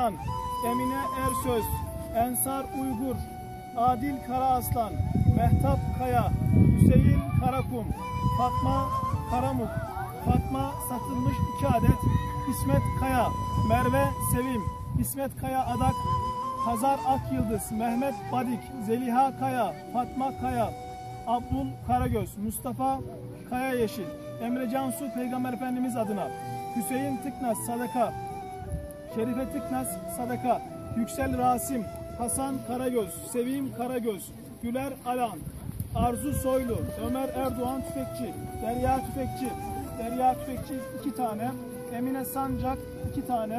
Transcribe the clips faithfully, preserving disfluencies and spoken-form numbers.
Karaaslan, Emine Ersöz, Ensar Uygur, Adil Karaaslan, Mehtap Kaya, Hüseyin Karakum, Fatma Karamuk, Fatma Satılmış iki adet, İsmet Kaya, Merve Sevim, İsmet Kaya Adak, Hazar Akyıldız, Mehmet Badik, Zeliha Kaya, Fatma Kaya, Abdul Karagöz, Mustafa Kaya Yeşil, Emre Cansu Peygamber Efendimiz adına, Hüseyin Tıknaz Sadaka, Şerife Tıknaz Sadaka, Yüksel Rasim, Hasan Karagöz, Sevim Karagöz, Güler Alan, Arzu Soylu, Ömer Erdoğan Tüfekçi, Derya Tüfekçi, Derya Tüfekçi iki tane, Emine Sancak iki tane,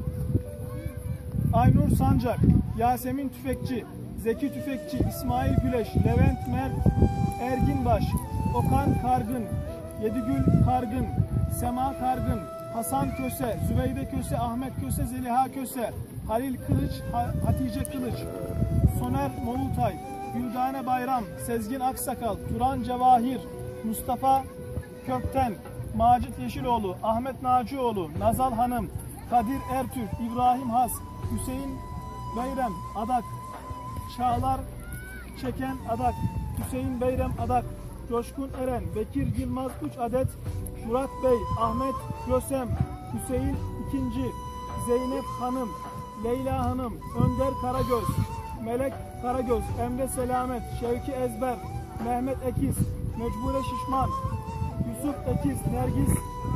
Aynur Sancak, Yasemin Tüfekçi, Zeki Tüfekçi, İsmail Güleş, Levent Mert Erginbaş, Okan Kargın, Yedigül Kargın, Sema Kargın, Hasan Köse, Zübeyde Köse, Ahmet Köse, Zeliha Köse, Halil Kılıç, Hatice Kılıç, Soner Moğultay, Güldane Bayram, Sezgin Aksakal, Turan Cevahir, Mustafa Kökten, Macit Yeşiloğlu, Ahmet Nacioğlu, Nazal Hanım, Kadir Ertürk, İbrahim Has, Hüseyin Beyrem Adak, Çağlar Çeken Adak, Hüseyin Beyrem Adak, Coşkun Eren, Bekir Yılmaz üç adet, Murat Bey, Ahmet Gösem, Hüseyin ikinci, Zeynep Hanım, Leyla Hanım, Önder Karagöz, Melek Karagöz, Emre Selamet, Şevki Ezber, Mehmet Ekiz, Mecbure Şişman, Yusuf Ekiz, Nergis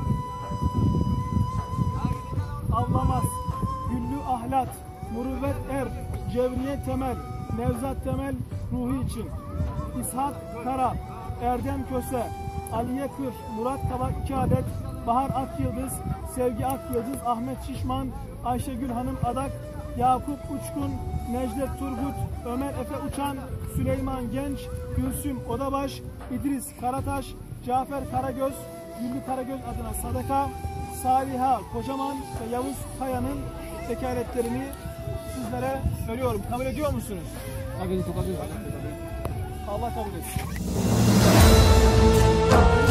Avlamaz, Güllü Ahlat, Muruvvet Er, Cevriye Temel, Nevzat Temel ruhu için, İshak Kara, Erdem Köse, Aliye Kır, Murat Kavak iki adet, Bahar Akyıldız, Sevgi Akyıldız, Ahmet Şişman, Ayşegül Hanım Adak, Yakup Uçkun, Necdet Turgut, Ömer Efe Uçan, Süleyman Genç, Gülsüm Odabaş, İdris Karataş, Cafer Karagöz, Güllü Karagöz adına Sadaka, Saliha Kocaman ve Yavuz Kaya'nın vekaletlerini sizlere veriyorum. Kabul ediyor musunuz? Kabul ediyorum. Allah kabul etsin.